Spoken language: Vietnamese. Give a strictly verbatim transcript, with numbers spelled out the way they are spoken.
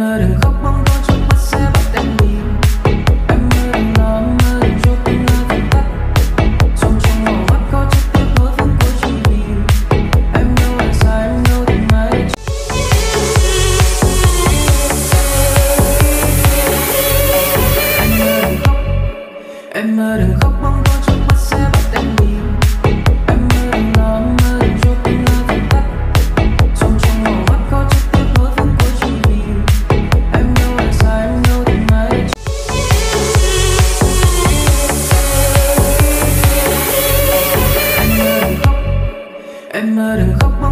mơ đừng khóc bóng tối trước mắt sẽ bắt em đi. Em mơ đừng lo, mơ đừng cho tiếng ngơ vụt tắt. Trong trong màu mắt có chút tiếc nuối phút cuối chung vì em đâu là sai, em đâu từng mãi. Em mơ đừng khóc, em mơ đừng khóc bóng tối trước mắt sẽ bắt em đi. Em mơ đừng lo, mơ đừng cho tiếng ngơ vụt tắt. Trong trong màu mắt có chút tiếc nuối phút cuối chung vì em đâu là sai, em đâu từng mãi. Em mơ đừng khóc, em mơ đừng khóc.